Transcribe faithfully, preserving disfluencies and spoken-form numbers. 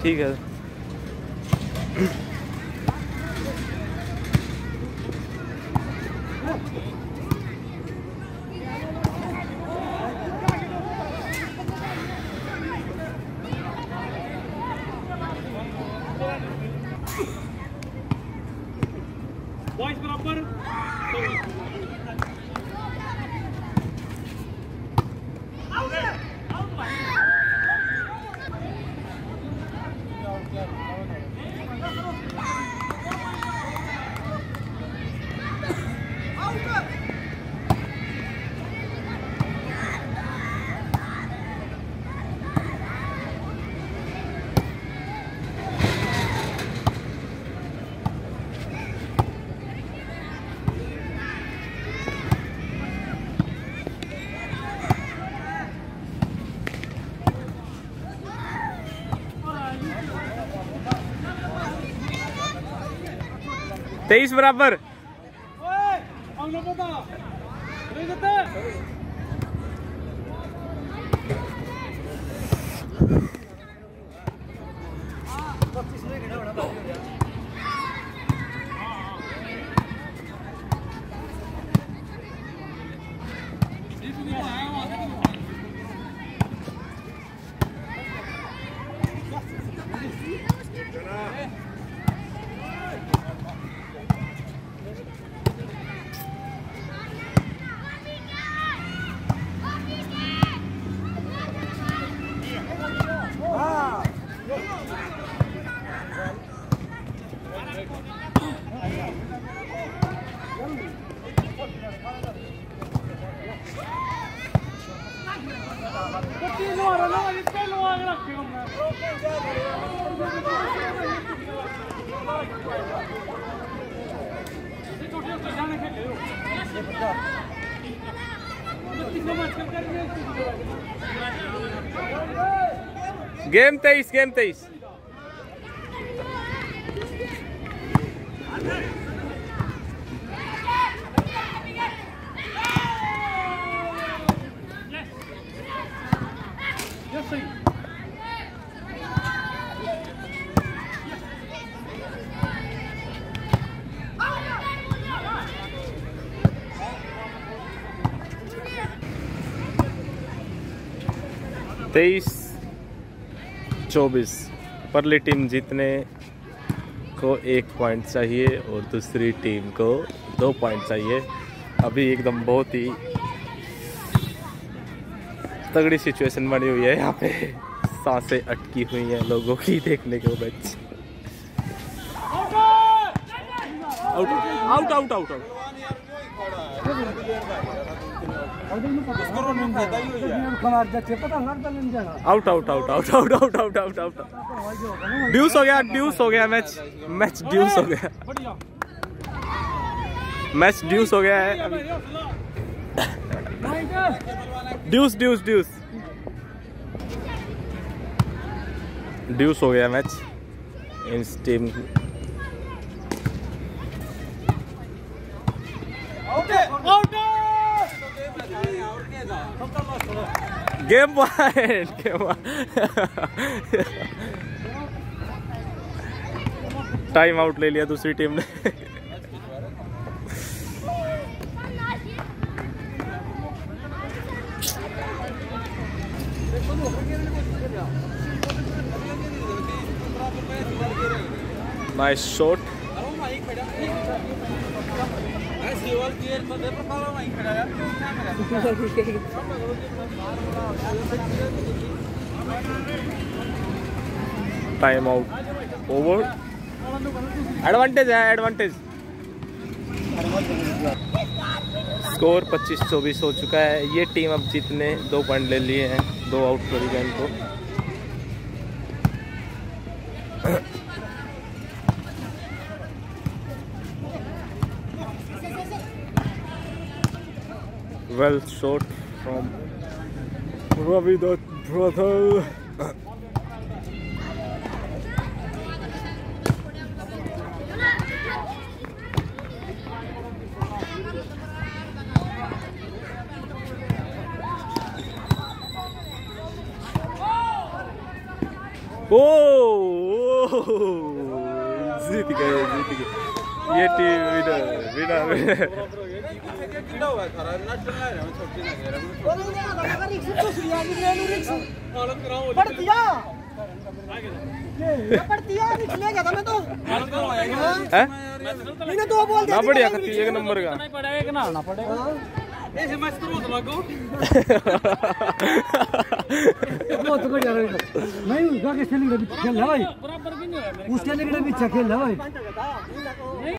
ठीक है। बॉयज बराबर तेईस बराबर। गेम तेईस, गेम तेईस। तेईस चौबीस। परली टीम जीतने को एक पॉइंट चाहिए और दूसरी टीम को दो पॉइंट चाहिए। अभी एकदम बहुत ही तगड़ी सिचुएशन बनी हुई है यहाँ पे। सांसें अटकी हुई हैं लोगों की देखने को। बच out out out out out out out out out out out out out out deuce हो गया, ड्यूस हो गया मैच। मैच ड्यूस हो गया, मैच ड्यूस हो गया है। ड्यूस ड्यूस ड्यूस ड्यूस हो गया मैच इस team. Game point. Time out ले लिया दूसरी टीम ने। Nice shot. Time out over. Advantage है, एडवांटेज। स्कोर पच्चीस चौबीस हो चुका है। ये टीम अब जीतने दो पॉइंट ले लिए हैं, दो आउट करी गए इनको। Well shot from Ravi Dutt brother. Oh! जीत गए जीत गए ये टीम विनर विनर ना बढ़िया खत्ती एक नंबर का ऐसे मैच तो बहुत लगो बहुत बढ़िया नहीं उसका के खेल रहा है भाई बराबर भी नहीं है उसके लिए भी खेल है भाई